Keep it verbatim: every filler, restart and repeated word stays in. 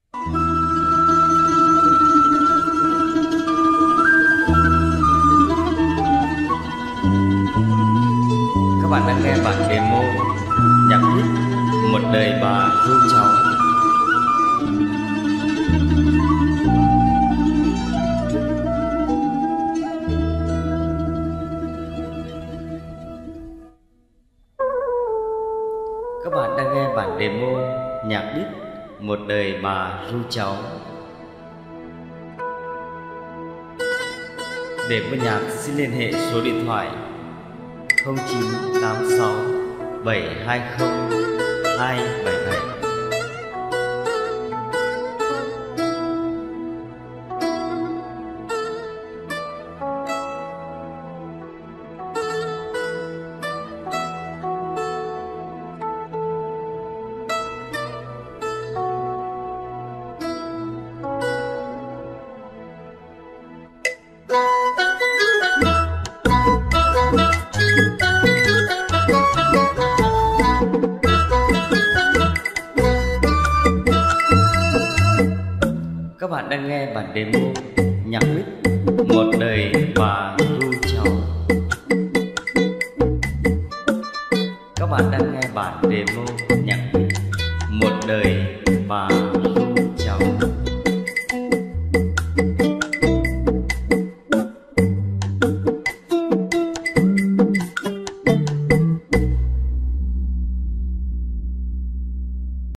Các bạn đang nghe bản demo nhạc hit Một đời bà ru cháu. Các bạn đang nghe bản demo nhạc hit Một đời bà ru cháu. Để mua nhạc xin liên hệ số điện thoại không chín tám sáu bảy hai không hai bảy bảy. Các bạn đang nghe bản demo nhạc hit Một đời bà ru cháu. Các bạn đang nghe bản demo